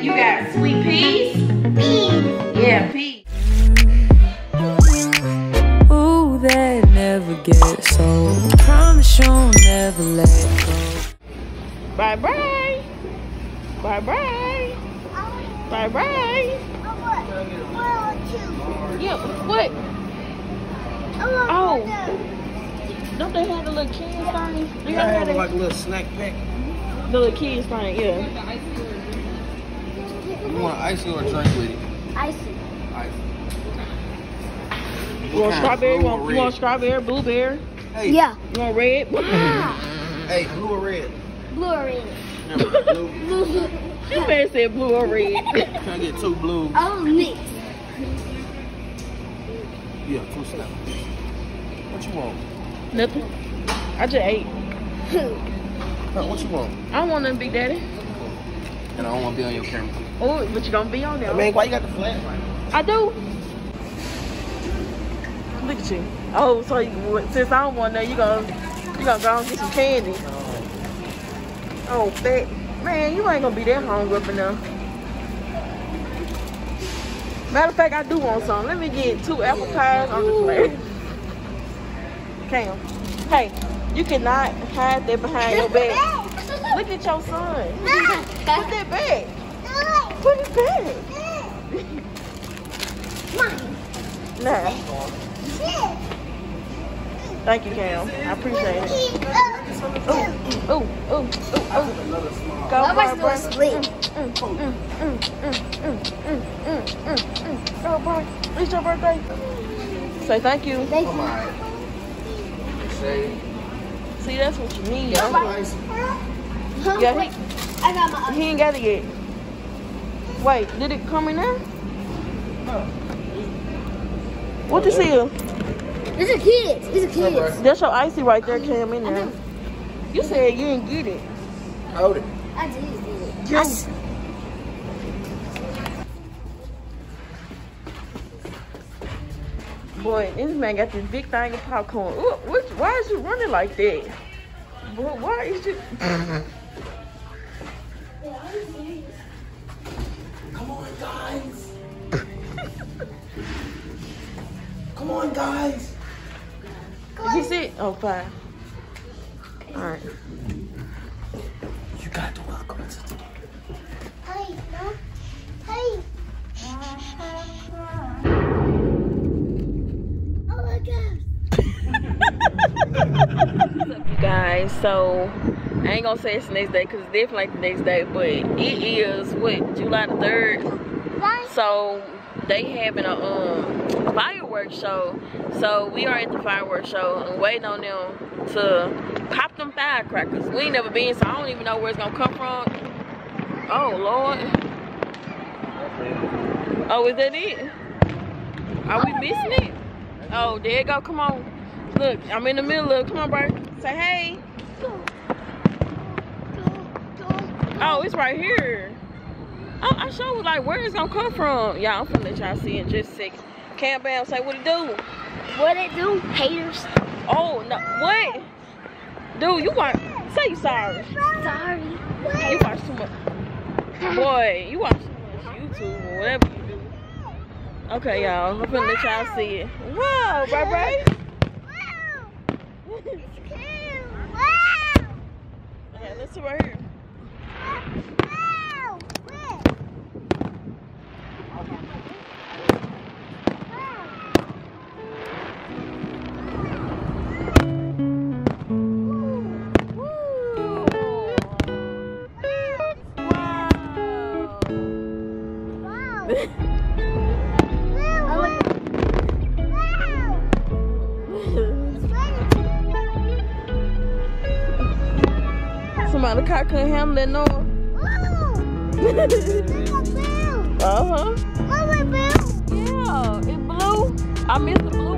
You got sweet peas? Peas. Yeah, peas. Ooh, that never gets old. Promise you'll never let go. Bye bye. Bye bye. Bye bye. Yeah, what? Oh. Don't they have the little kids thing? They have like a little snack pack. The little kids thing, yeah. You want icy or a drink with it? Icy. Icy. You want strawberry? You want strawberry, blueberry? Hey. Yeah. You want red? Hey, blue or red? Blue or red? Blue. She man said blue or red. Can I get 2 blues? Oh, mix. Yeah, 2 snaps. What you want? Nothing. I just ate. What you want? I don't want nothing, Big Daddy. And I don't want to be on your camera. Oh, but you gonna be on there. Man, why you got the flashlight? I do. Look at you. Oh, so since I don't want that, you gonna go and get some candy. Oh, fat. Man, you ain't gonna be that hungry up in there. Matter of fact, I do want some. Let me get 2 apple pies on the plate. Cam. Hey, you cannot hide that behind your back. Look at your son. Put that back. Put it back. Nah. Thank you, Cam. I appreciate it. Ooh. Go, bro. Go, bro. It's your birthday. Say thank you. Thank you. See, that's what you need. Yeah, I got my He ain't got it yet. Wait, did it come in there? What this is? These are kids. These are kids. That's your icy right there, Cam, in there. You said you didn't get it. Hold it. I did get it. Boy, this man got this big thing of popcorn. Ooh, why is you running like that? Boy, why is you... Come on, guys. Come on, guys. Did you see it? Oh, fine. All right. You got to welcome us. Hey, no. Hey. Oh my gosh. What's up, you guys? So, I ain't gonna say it's the next day because it's definitely like the next day, but it is, what, July the 3rd? So, they having a fireworks show. So we are at the fireworks show and waiting on them to pop them firecrackers. We ain't never been, so I don't even know where it's gonna come from. Oh Lord. Oh, is that it? Are we missing it? Oh, there you go. Come on. Look, I'm in the middle of it. Come on, bro. Say hey. Oh, it's right here. I sure was like, where it's gonna come from? Y'all, I'm finna let y'all see in just a second. Cam Bam, say what it do? What it do? Haters. Oh, no, what? Dude, you watch, say you sorry. Sorry. You watch too much. Boy, you watch too much YouTube or whatever you do. Okay, y'all, I'm finna let y'all see it. Wow, bye. Wow. It's cute. Wow. Okay, let's see right here. Somebody the car couldn't handle that noise. Uh-huh. Yeah, it blew. I missed the blue one.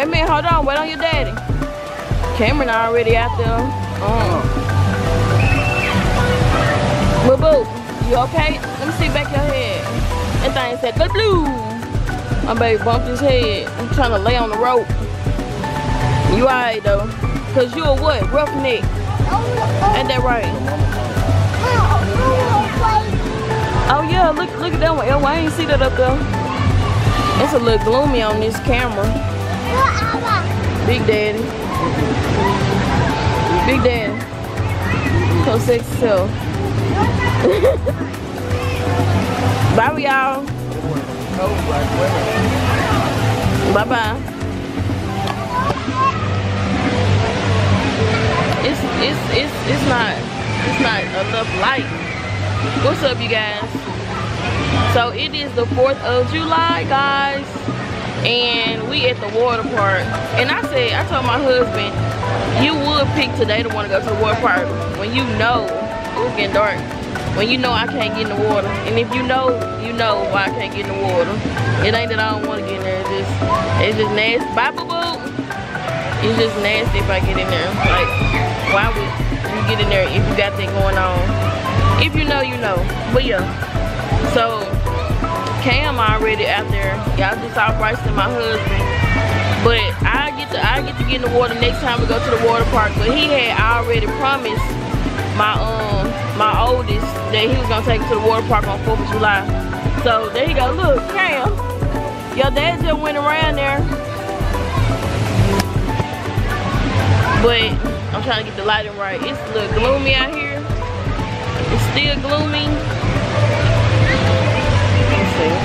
Wait a minute, hold on, wait on your daddy. Cameron already out there. Boo boo, you okay? Let me see back your head. That thing said good blue. My baby bumped his head. I'm trying to lay on the rope. You alright though? Cause you a what? Roughneck. Ain't that right? Oh yeah, look at that one. I ain't see that up there. It's a little gloomy on this camera. Big Daddy. Big Daddy. So sexy self. Bye y'all. Bye bye. It's not enough light. What's up, you guys? So it is the 4th of July, guys, and we at the water park. And I told my husband, you would pick today to want to go to the water park when you know it was getting dark. When you know I can't get in the water, and if you know why I can't get in the water. It ain't that I don't want to get in there. It's just nasty. Bye, boo boo. It's just nasty if I get in there. Like, why would you get in there if you got that going on? If you know, you know. But yeah. So Cam already out there. Y'all just saw Bryson and my husband. But I get to get in the water next time we go to the water park. But he had already promised my oldest that he was gonna take her to the water park on 4th of July. So there you go. Look, Cam, your dad just went around there. But I'm trying to get the lighting right. It's a little gloomy out here. It's still gloomy. Let's see.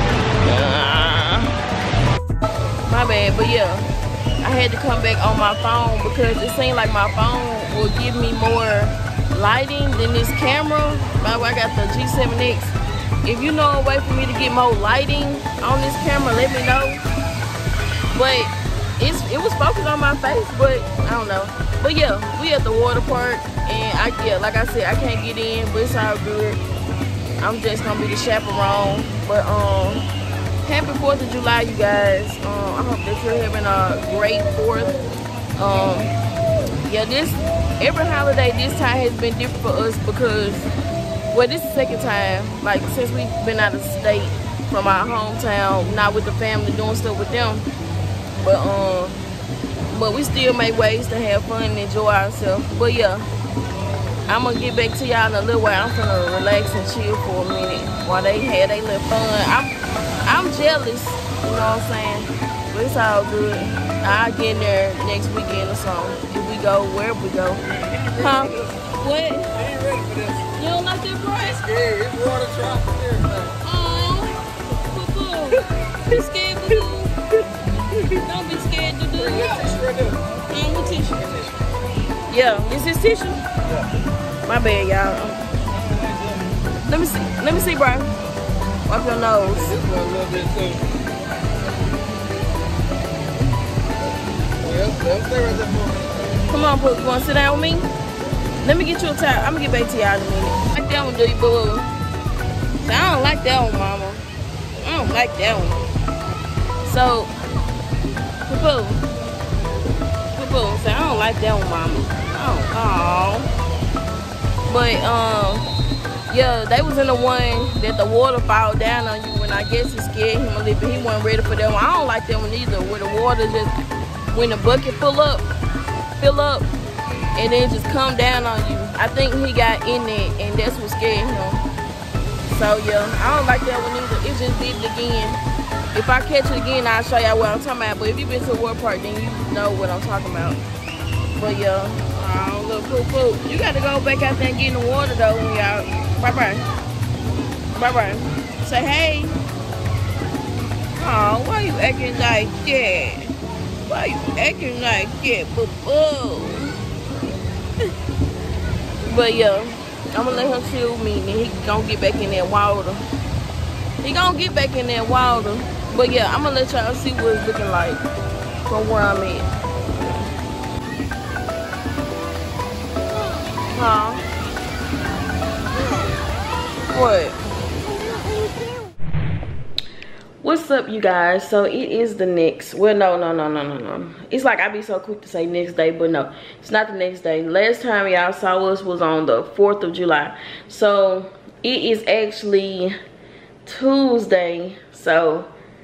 My bad, but yeah, I had to come back on my phone because it seemed like my phone will give me more lighting than this camera. By the way, I got the G7X. If you know a way for me to get more lighting on this camera, let me know. But it was focused on my face, but I don't know. But yeah, we at the water park, and like I said, I can't get in, but it's all good. I'm just gonna be the chaperone. But happy 4th of July, you guys. I hope that you're having a great 4th. Yeah, every holiday this time has been different for us because, well, this is the second time, like, since we've been out of state from our hometown, not with the family, doing stuff with them. But we still make ways to have fun and enjoy ourselves. But yeah, I'm gonna get back to y'all in a little while. I'm gonna relax and chill for a minute while they had their little fun. I'm jealous, you know what I'm saying? But it's all good. I'll get in there next weekend or something. If we go, wherever we go. Huh? What? I ain't ready for this. You don't like that price? Yeah, it's water drop and everything. Oh, boo-boo. Be scared, boo-boo. Don't be scared to do it. What tissue? Yeah, is this tissue? Yeah. My bad, y'all. Let me see, bro. Wipe your nose. This one a little bit too. Well, stay right there for me. Come on, Pooh. You want to sit down with me? Let me get you a towel. I'm going to get back to y'all in a minute. Like that one, do you, boo? I don't like that one, mama. I don't like that one. So, Pooh. So I don't like that one, mama. Oh. But, yeah, they was in the one that the water fall down on you, and I guess it scared him a little bit. He wasn't ready for that one. I don't like that one either, where the water just, when the bucket fill up, and then just come down on you. I think he got in there, and that's what scared him. So yeah, I don't like that one either. It just did it again. If I catch it again, I'll show y'all what I'm talking about. But if you've been to a water park, then you know what I'm talking about. But yeah, oh, little poo-poo. You got to go back out there and get in the water though when y'all. Bye-bye. Bye-bye. Say hey. Oh, why you acting like that? Why you acting like that, boo-boo? But yeah, I'm gonna let him chill with me, and he gonna get back in that water. He gonna get back in that water. But yeah, I'm gonna let y'all see what it's looking like from where I'm at. Huh? What? What's up, you guys? So it is the next, well, no, it's like I be so quick to say next day, but no, it's not the next day. Last time y'all saw us was on the 4th of July, so it is actually Tuesday. So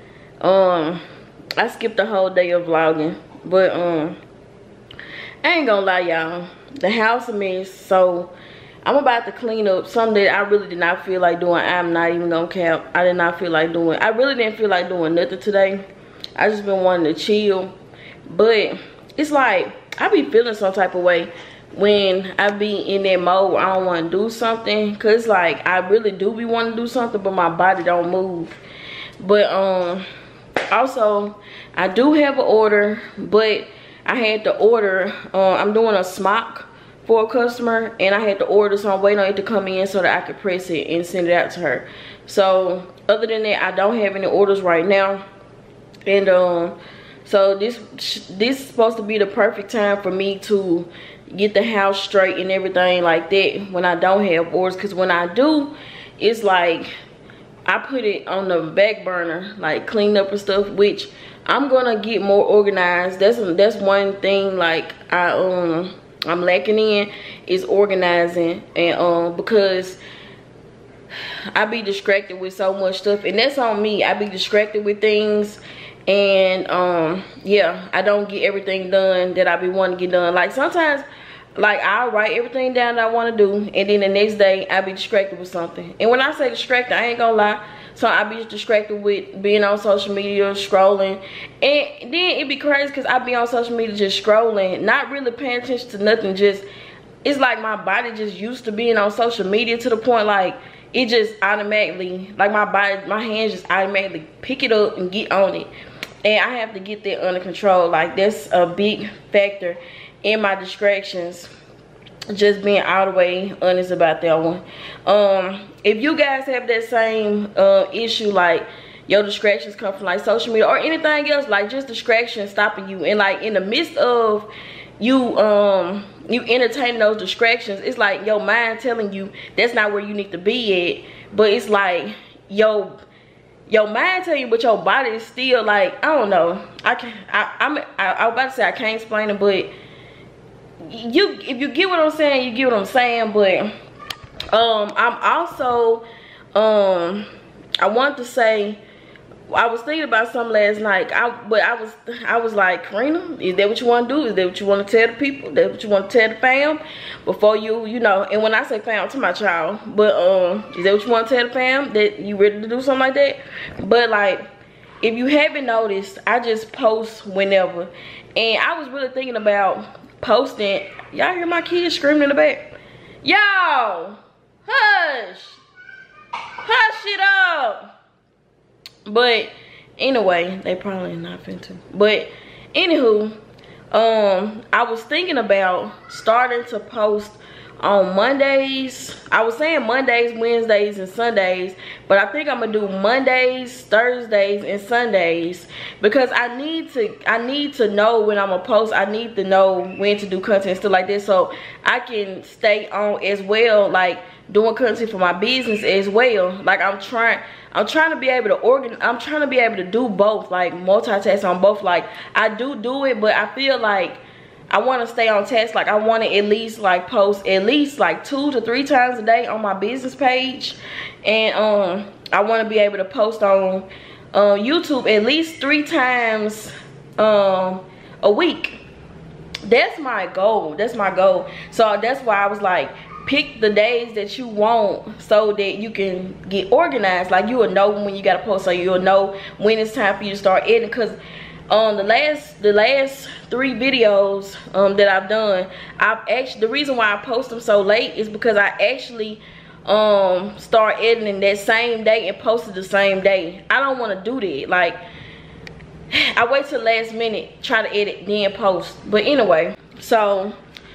I skipped the whole day of vlogging, but I ain't gonna lie, y'all, the house a mess. So I'm about to clean up something that I really did not feel like doing. I'm not even gonna cap. I did not feel like doing. I really didn't feel like doing nothing today. I just been wanting to chill. But it's like I be feeling some type of way when I be in that mode. I don't want to do something, cause like I really do be wanting to do something, but my body don't move. But also I do have an order, but I had to order. I'm doing a smock for a customer, and I had to order, so I'm waiting on it to come in so that I could press it and send it out to her. So other than that, I don't have any orders right now. And so this is supposed to be the perfect time for me to get the house straight and everything like that when I don't have orders, because when I do, it's like I put it on the back burner, like clean up and stuff, which I'm gonna get more organized. That's one thing like I'm lacking in, is organizing. And because I be distracted with so much stuff, and that's on me. I be distracted with things, and yeah, I don't get everything done that I be wanting to get done. Like sometimes, like I'll write everything down that I want to do, and then the next day I be distracted with something. And when I say distracted, I ain't gonna lie, so I be distracted with being on social media, scrolling. And then it be crazy because I be on social media just scrolling, not really paying attention to nothing. Just, it's like my body just used to being on social media to the point like it just automatically, like my hands just automatically pick it up and get on it. And I have to get that under control. Like that's a big factor in my distractions. Just being all the way honest about that one. If you guys have that same issue, like your distractions come from like social media or anything else, like just distractions stopping you, and like in the midst of you entertaining those distractions, it's like your mind telling you that's not where you need to be at, but it's like your mind telling you, but your body is still like, I don't know, I was about to say I can't explain it, but if you get what I'm saying, you get what I'm saying. But I'm also I want to say, I was thinking about something last night. I was like, Karina, is that what you want to do? Is that what you want to tell the people? Is that what you want to tell the fam? Before you know, and when I say fam, to my child, but is that what you want to tell the fam? That you ready to do something like that? But like, if you haven't noticed, I just post whenever, and I was really thinking about posting. Y'all hear my kids screaming in the back? Y'all, hush it up. But anyway, they probably not finna. But anywho, I was thinking about starting to post on Mondays. I was saying Mondays, Wednesdays, and Sundays, but I think I'm gonna do Mondays, Thursdays, and Sundays, because I need to know when I'm gonna post. I need to know when to do content and stuff like this, so I can stay on as well, like doing content for my business as well. Like I'm trying to be able to I'm trying to be able to do both, like multitask on both. Like I do it, but I feel like I want to stay on task. Like I want to at least like post at least like 2 to 3 times a day on my business page, and I want to be able to post on YouTube at least 3 times a week. That's my goal. That's my goal. So that's why I was like, pick the days that you want so that you can get organized. Like you will know when you gotta post, so you'll know when it's time for you to start editing. Because the last 3 videos that I've done, the reason why I post them so late is because I actually start editing that same day and posted the same day. I don't want to do that. Like I wait till last minute, try to edit, then post. But anyway, so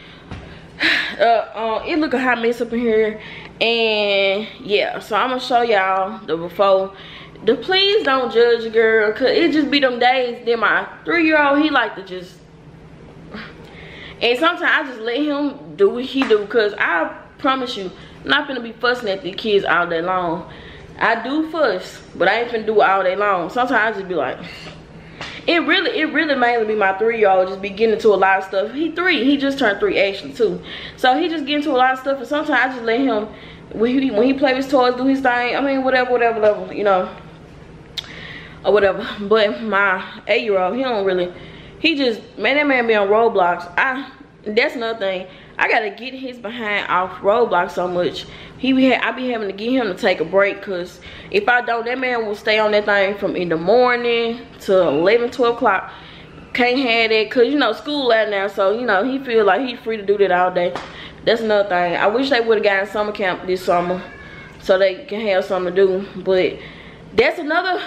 it look a hot mess up in here, and yeah, so I'm gonna show y'all the before. Please don't judge a girl, cause it just be them days. Then my 3-year-old, he like to just, and sometimes I just let him do what he do, cause I promise you, I'm not gonna be fussing at the kids all day long. I do fuss, but I ain't finna do it all day long. Sometimes I just be like, it really mainly be my 3-year-old just be getting into a lot of stuff. He 3, he just turned 3 actually too. So he just get into a lot of stuff, and sometimes I just let him, when he play with his toys, do his thing. I mean, whatever, you know, or whatever. But my 8-year-old, he don't really, he just, man, that man be on Roblox. That's another thing. I gotta get his behind off Roblox so much. I be having to get him to take a break, cause if I don't, that man will stay on that thing from in the morning to 11, 12 o'clock. Can't have that, cause you know school out now, so you know he feel like he's free to do that all day. That's another thing. I wish they would have gotten summer camp this summer so they can have something to do. But that's another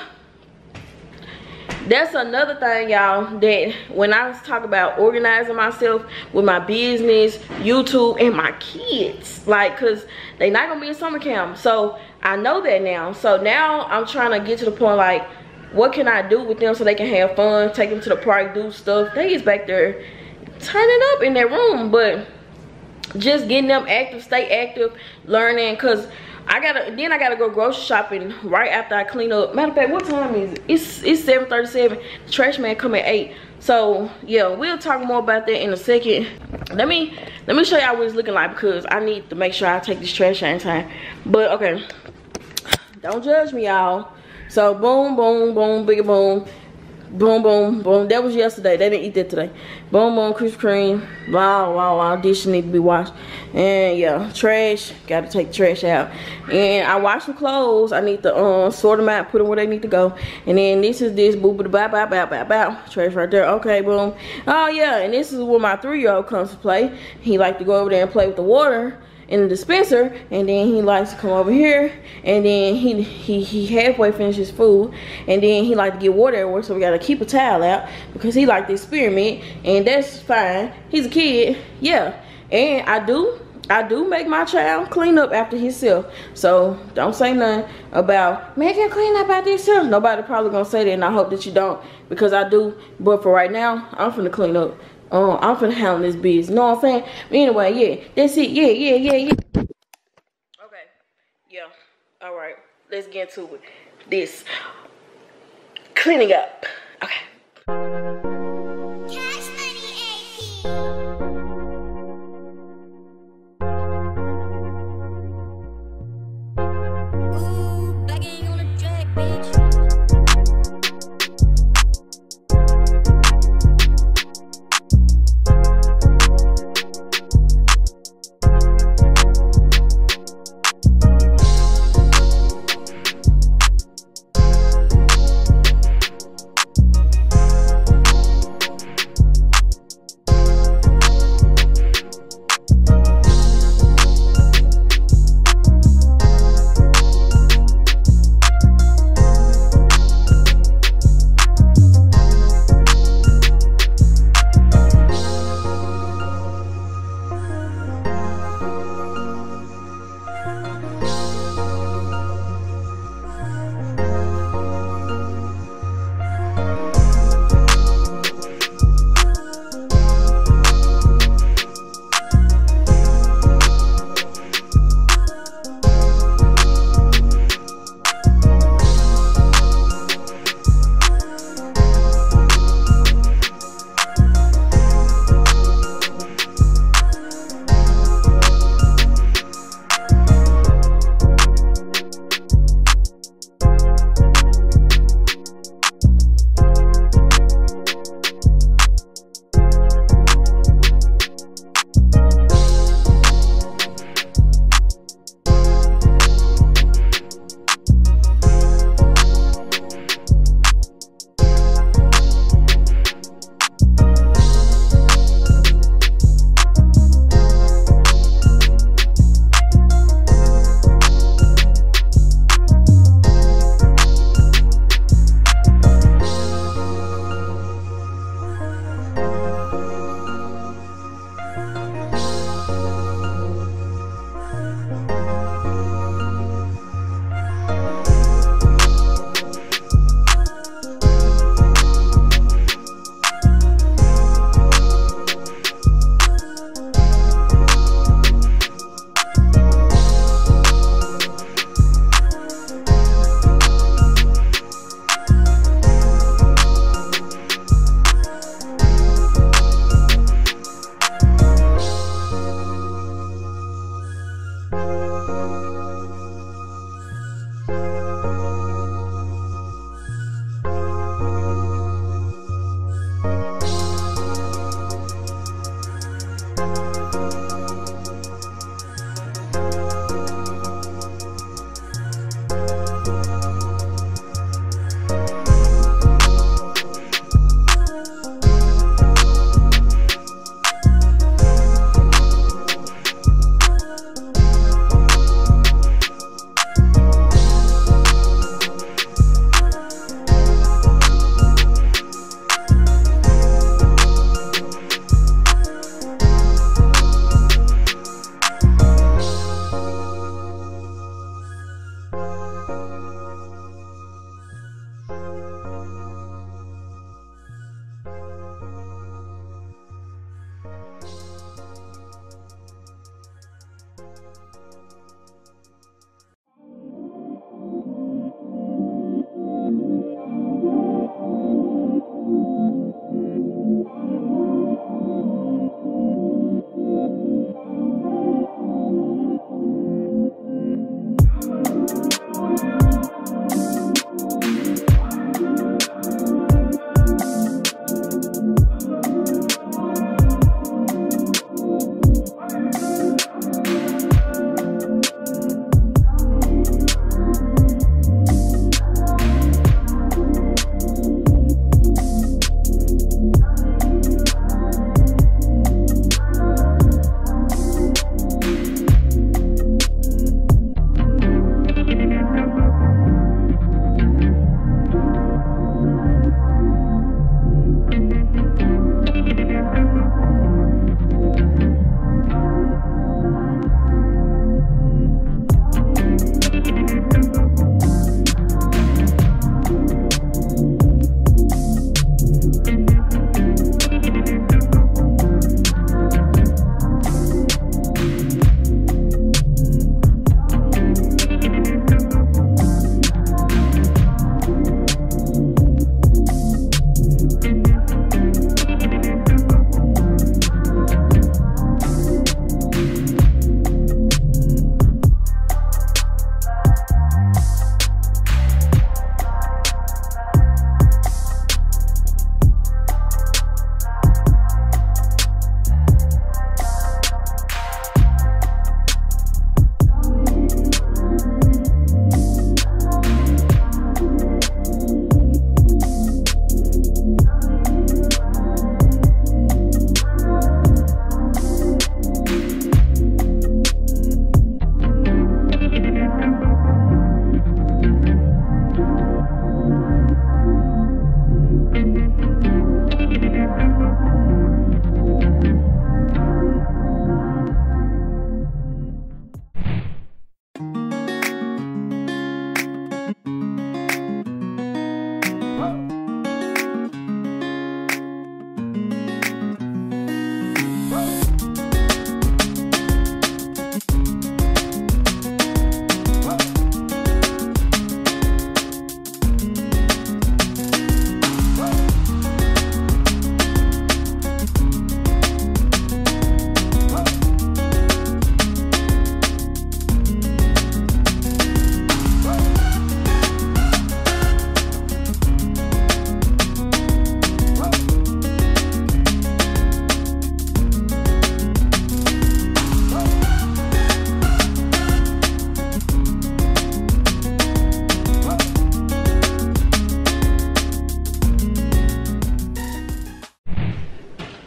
thing, y'all, that when I was talking about organizing myself with my business, YouTube, and my kids, like, cause they not gonna be in summer camp, so I know that now. So now I'm trying to get to the point, like, what can I do with them so they can have fun, take them to the park, do stuff. They is back there turning up in their room, but just getting them active, stay active, learning, cause I gotta go grocery shopping right after I clean up. Matter of fact, what time is it? It's 7:37. The trash man come at 8. So yeah, we'll talk more about that in a second. Let me show y'all what it's looking like, because I need to make sure I take this trash out in time. But okay, don't judge me, y'all. So boom, boom, boom, bigger boom. Boom, boom, boom. That was yesterday. They didn't eat that today. Boom, boom, Krispy Kreme. Wow, wow, wow. Dishes need to be washed. And yeah, trash. Got to take the trash out. And I washed some clothes. I need to sort them out, put them where they need to go. And then this is this. Boop, boop, bow, bow, bow, bow, bow. Trash right there. Okay, boom. Oh yeah, and this is where my 3-year-old comes to play. He like to go over there and play with the water in the dispenser, and then he likes to come over here, and then he halfway finishes food, and then he like to get water everywhere, so we gotta keep a towel out because he like to experiment, and that's fine. He's a kid, yeah. And I do make my child clean up after himself, so don't say nothing about make him clean up after himself. Nobody probably gonna say that, and I hope that you don't, because I do. But for right now, I'm finna clean up. I'm finna handle this business. You know what I'm saying? But anyway, yeah, that's it. Yeah. Okay, yeah. All right, let's get into it. This cleaning up. Okay. Cash money AP. Ooh, begging on a track, bitch.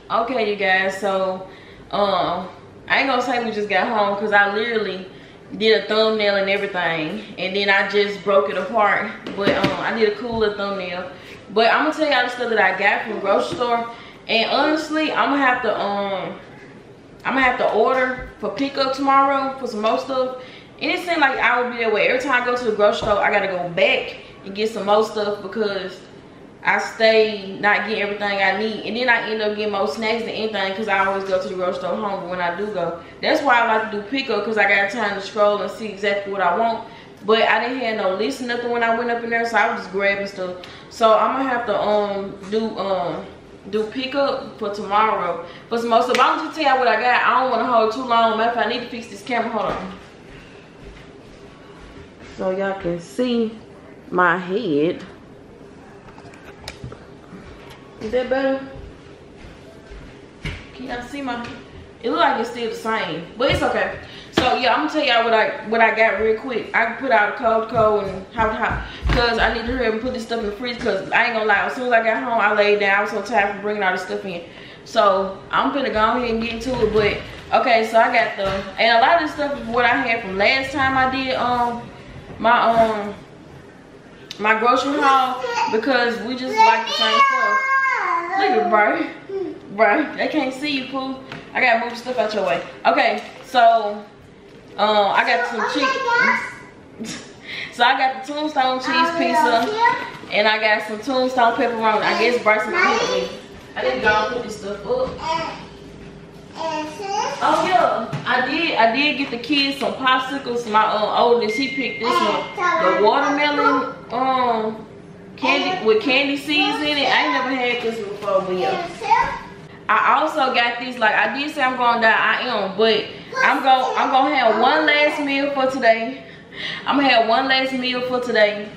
Okay, you guys, so I ain't gonna say we just got home because I literally did a thumbnail and everything, and then I just broke it apart. But I did a cool little thumbnail. But I'm gonna tell y'all the stuff that I got from the grocery store, and honestly, I'm gonna have to order for pickup tomorrow for some more stuff. And it seems like I would be that way every time I go to the grocery store. I gotta go back and get some more stuff because I stay not getting everything I need, and then I end up getting more snacks than anything because I always go to the grocery store hungry when I do go. That's why I like to do pickup, because I got time to scroll and see exactly what I want. But I didn't have no list or nothing when I went up in there, so I was just grabbing stuff. So I'm gonna have to do pickup for tomorrow for some more stuff. I'm just tell you what I got. I don't want to hold too long. Matter of fact, I need to fix this camera. Hold on, so y'all can see my head. Is that better? Can y'all see my? It look like it's still the same, but it's okay. So yeah, I'm gonna tell y'all what I got real quick. I can put out a cold and hot, cause I need to hurry up and put this stuff in the freezer. Cause I ain't gonna lie, as soon as I got home, I laid down. I was so tired from bringing all this stuff in. So I'm finna go ahead and get into it. But okay, so I got and a lot of this stuff is what I had from last time I did my grocery haul, because we just like the same stuff. Look at bro, they can't see you, Pooh. I gotta move the stuff out your way. Okay, so I got some chicken. So I got the tombstone cheese pizza, and I got some tombstone pepperoni. I guess Bryson picked me. I need to go and put this stuff up. Oh yeah, I did get the kids some popsicles. My oldest, he picked this one, the watermelon candy with candy seeds in it. I ain't never had this before, but yeah. I also got these, like I did say I'm gonna die, I am, but I'm gonna have one last meal for today. I'm gonna have one last meal for today.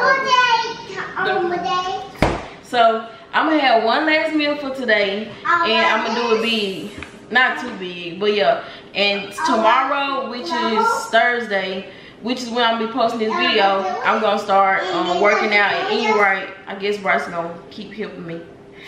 So I'm gonna have one last meal for today, and I'm gonna do it big, not too big, but yeah. And tomorrow, which is Thursday, which is when I'm gonna be posting this video, I'm gonna start working out and eating right. I guess Bryson gonna keep helping me.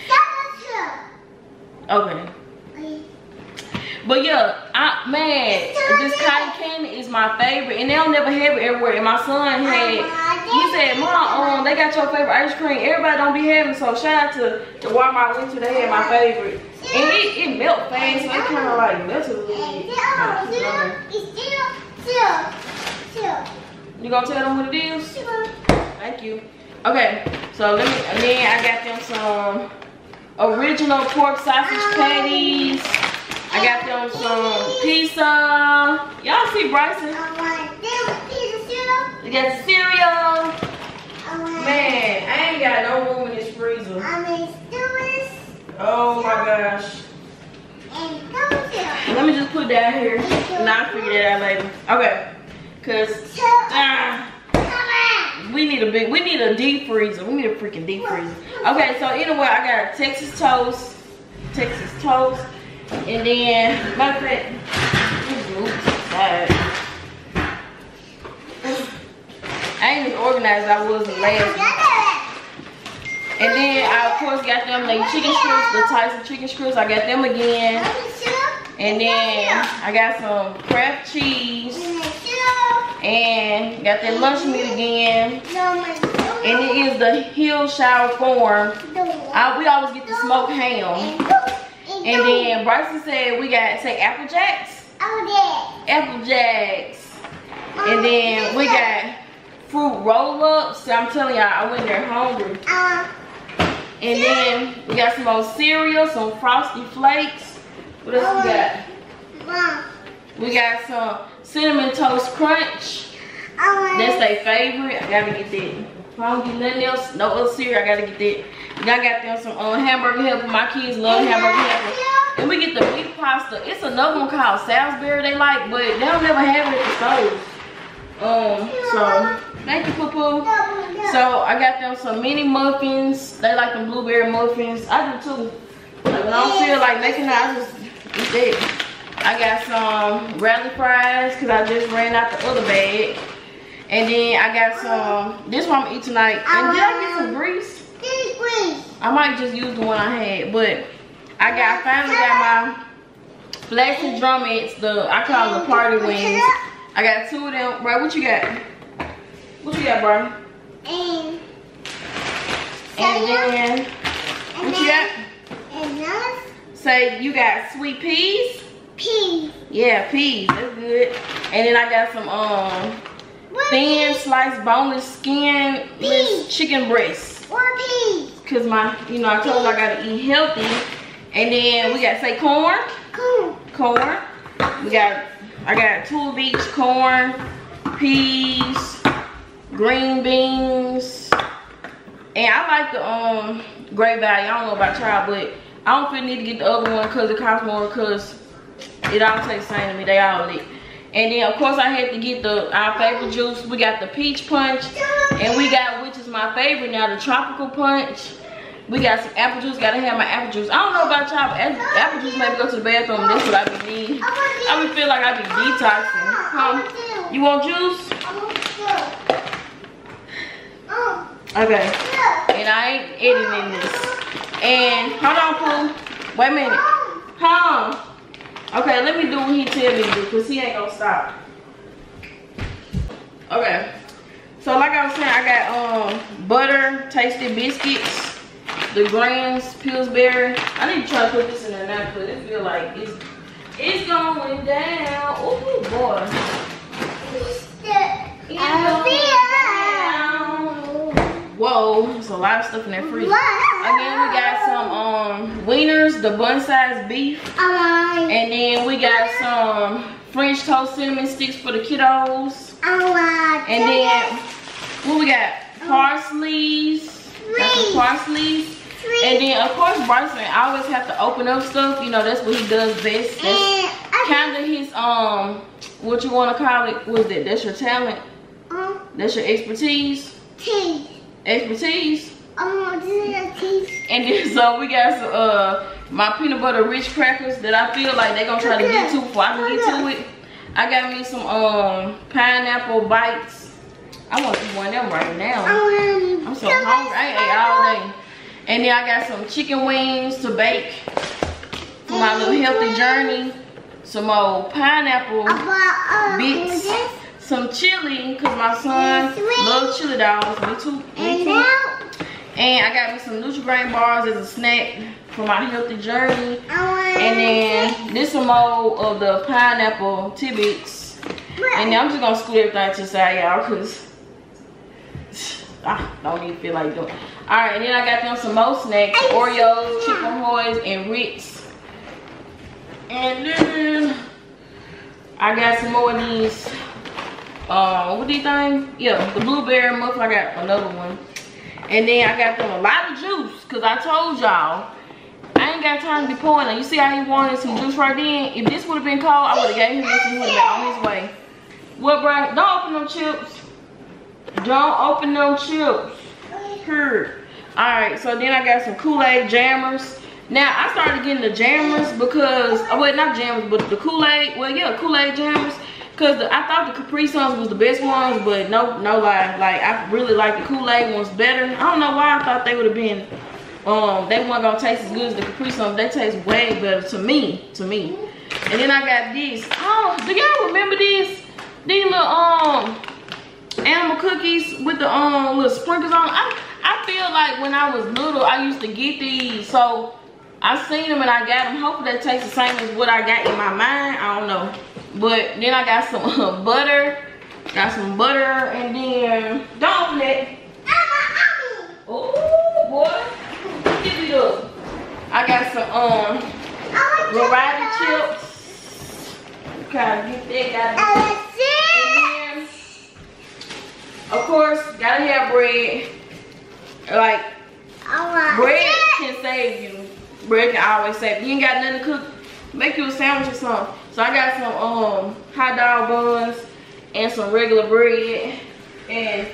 Okay. But yeah, man, this cotton candy is my favorite, and they'll never have it everywhere. And my son he said, Mom, they got your favorite ice cream. Everybody don't be having it, so shout out to the Walmart I went to. They had my favorite, and it melt fast, so it kind of like melted a little bit. You gonna tell them what it is? Thank you. Okay, so let me. And then I got them some original pork sausage patties. I got them some pizza. Y'all see Bryson? You got the cereal. Man, I ain't got no room in this freezer. Oh my gosh. Let me just put that here, and I'll figure that out later. Okay, cause we need a deep freezer. We need a freaking deep freezer. Okay, so anyway, I got a Texas toast, and then matter of fact, let's move to the side. I ain't as organized as I was the last week. And then I of course got them the chicken strips, the Tyson chicken strips. I got them again. And then I got some Kraft cheese. And got that lunch meat again. And it is the Hillshire Farm. We always get the smoked ham. And then Bryson said we got, say, Apple Jacks. Apple Jacks. And then we got fruit roll-ups. I'm telling y'all, I went there hungry. And then we got some more cereal, some Frosty Flakes. What else we got? We got some Cinnamon Toast Crunch. That's their favorite. I gotta get that. If I don't get nothing else, no other cereal, I gotta get that. And I got them some hamburger helper. My kids love hamburger helper. And we get the beef pasta. It's another one called Salisbury they like, but they don't never have it at the stores. So thank you, Poo-Poo. So I got them some mini muffins. They like them blueberry muffins. I do too. Like when I don't feel like making it, I just eat that. I got some rally fries because I just ran out the other bag. And then I got some, this one I'm gonna eat tonight. And did I get some grease? I might just use the one I had, but I finally got my flats and drumettes, I call them the party wings. I got 2 of them. Bro, what you got? What you got, bro? And then, what you got? Say, you got sweet peas? Peas. Yeah, peas. That's good. And then I got some thin sliced boneless skinless chicken breasts. What peas? Cause I told you I gotta eat healthy. And then we got corn. Corn. I got 2 of each: corn, peas, green beans. And I like the Great Value. I don't know about y'all, but I don't feel need to get the other one because it costs more, because it all tastes the same to me. They all lit. And then of course I had to get our favorite juice. We got the peach punch, and we got, which is my favorite now, the tropical punch. We got some apple juice. Gotta have my apple juice. I don't know about y'all, but apple juice made me go to the bathroom. That's what I be needing. I be feel like I be detoxing. You want juice? Okay. And I ain't editing this. And hold on, Pooh. Wait a minute. Okay, let me do what he tell me to do, because he ain't gonna stop. Okay. So like I was saying, I got butter tasted biscuits. The Grand's Pillsbury. I need to try to put this in there now, because it feel like it's going down. Oh boy. It's going down. Whoa, there's a lot of stuff in that freezer. Again, we got some wieners, the bun size beef. And then we got some French toast cinnamon sticks for the kiddos. And then what we got? Parsleys. Got some parsleys. And then of course Bryson always have to open up stuff. You know, that's what he does best. That's kind of his what you want to call it? What's that? That's your talent. That's your expertise. Expertise. And then so we got some my peanut butter rich crackers that I feel like they're gonna try to get to before I can get to it. I got me some pineapple bites. I want to eat one of them right now. I'm so hungry. I ain't ate all day. And then I got some chicken wings to bake for my little healthy journey. Some old pineapple bits. Some chili, because my son loves chili dogs. Me too. And I got me some Nutri-Grain bars as a snack for my healthy journey. And then this some more of the pineapple tidbits. And then I'm just gonna scoot everything to the side, y'all, because I don't even feel like doing it. Alright, and then I got them some more snacks: Oreos, Chicken Hoys, and Ritz. And then I got some more of these. What these things? Yeah, the blueberry muffin. I got another one. And then I got them a lot of juice, because I told y'all I ain't got time to be pouring it. You see how he wanted some juice right then? If this would have been cold, I would have gave him this and he would have been on his way. What, bro? Don't open them chips. Don't open them chips. Heard. Alright, so then I got some Kool-Aid jammers. Now I started getting the jammers because, well, not jammers, but the Kool-Aid. Well, yeah, Kool-Aid jammers. Because I thought the Capri Suns was the best ones, but no lie. Like, I really like the Kool-Aid ones better. I don't know why I thought they would have been, they weren't going to taste as good as the Capri Suns. They taste way better to me. And then I got this. Oh, do y'all remember this? These little, animal cookies with the, little sprinkles on. I feel like when I was little, I used to get these. So, I seen them and I got them. Hopefully they taste the same as what I got in my mind. I don't know. But then I got some butter. Got some butter, and then don't open it. Oh boy. Give it up. I got some variety chips. Gotta get that, and then, of course, gotta have bread. Like, bread can save you. Bread can always save you. You ain't got nothing to cook. Make you a sandwich or something. So I got some hot dog buns and some regular bread. And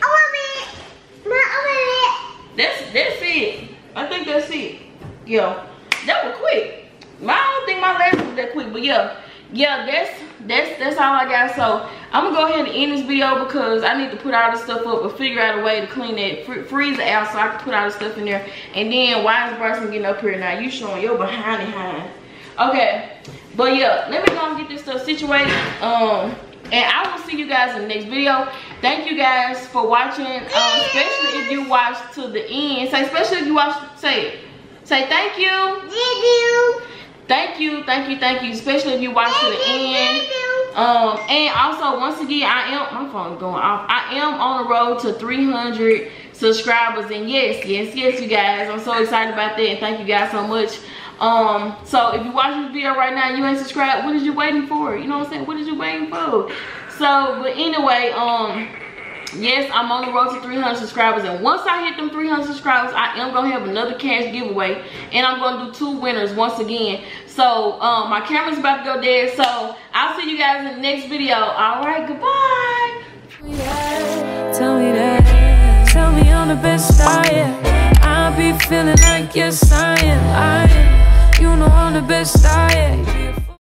that's it. I think that's it. Yeah, that was quick. I don't think my last was that quick, but yeah, that's all I got. So I'm gonna go ahead and end this video because I need to put all this stuff up and figure out a way to clean that freezer out so I can put all the stuff in there. And then why is Bryson getting up here now? You showing your behind. Okay, but yeah, let me go and get this stuff situated. And I will see you guys in the next video. Thank you guys for watching, especially if you watched to the end. Say, especially if you watched, say thank you. Thank you, especially if you watched to the end. And also, once again, my phone's going off. I am on the road to 300 subscribers, and yes, you guys, I'm so excited about that, and thank you guys so much. So if you watching this video right now and you ain't subscribed, what is you waiting for? You know what I'm saying? What is you waiting for? So, but anyway, yes, I'm on the road to 300 subscribers, and once I hit them 300 subscribers, I am gonna have another cash giveaway, and I'm gonna do 2 winners once again. So my camera's about to go dead, so I'll see you guys in the next video. All right, goodbye. Tell me that, tell me I'm the best I am. I be feeling like yes I am, you know I'm the best I am.